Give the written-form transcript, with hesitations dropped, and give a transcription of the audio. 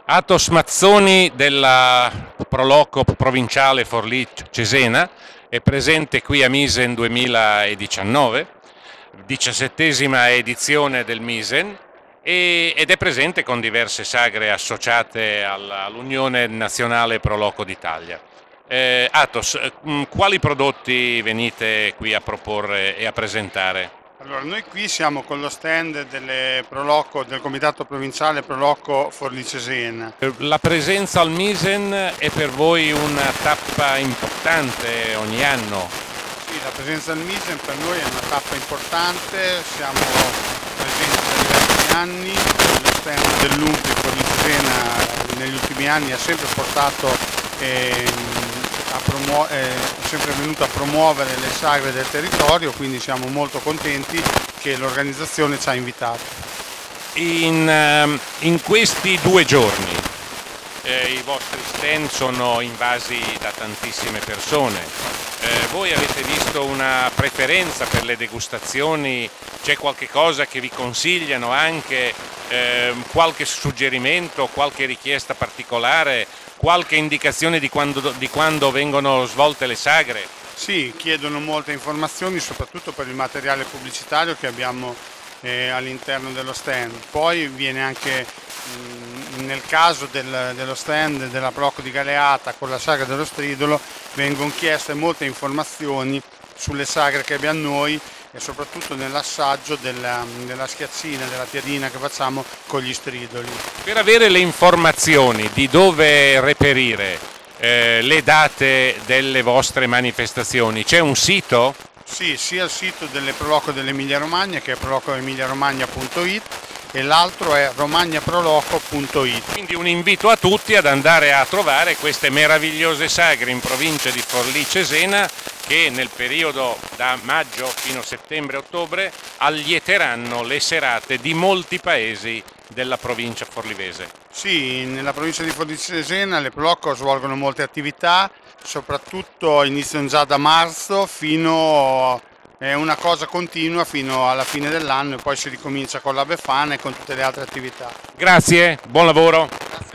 Athos Mazzoni della Proloco provinciale Forlì-Cesena è presente qui a Misen 2019, 17ª edizione del Misen, ed è presente con diverse sagre associate all'Unione Nazionale Proloco d'Italia. Athos, quali prodotti venite qui a proporre e a presentare? Allora, noi qui siamo con lo stand del Comitato Provinciale Proloco Forlì-Cesena. La presenza al Misen è per voi una tappa importante ogni anno? Sì, la presenza al Misen per noi è una tappa importante, siamo presenti da diversi anni, lo stand dell'UNPI Forlì-Cesena negli ultimi anni ha sempre portato è sempre venuto a promuovere le sagre del territorio, quindi siamo molto contenti che l'organizzazione ci ha invitato. In questi 2 giorni i vostri stand sono invasi da tantissime persone. Voi avete visto una preferenza per le degustazioni? C'è qualche cosa che vi consigliano anche? Qualche suggerimento, qualche richiesta particolare? Qualche indicazione di quando vengono svolte le sagre? Sì, chiedono molte informazioni, soprattutto per il materiale pubblicitario che abbiamo all'interno dello stand. Poi viene anche, nel caso dello stand della Proloco di Galeata con la sagra dello Stridolo, vengono chieste molte informazioni sulle sagre che abbiamo noi e soprattutto nell'assaggio della schiazzina, della piadina che facciamo con gli stridoli. Per avere le informazioni di dove reperire le date delle vostre manifestazioni, c'è un sito? Sì, sia il sito delle Proloco dell'Emilia Romagna, che è prolocoemiliaromagna.it, e l'altro è romagnaproloco.it. Quindi un invito a tutti ad andare a trovare queste meravigliose sagre in provincia di Forlì-Cesena, che nel periodo da maggio fino a settembre-ottobre allieteranno le serate di molti paesi della provincia forlivese. Sì, nella provincia di Forlì-Cesena le Proloco svolgono molte attività, soprattutto iniziano già da marzo è una cosa continua fino alla fine dell'anno e poi si ricomincia con la Befana e con tutte le altre attività. Grazie, buon lavoro. Grazie.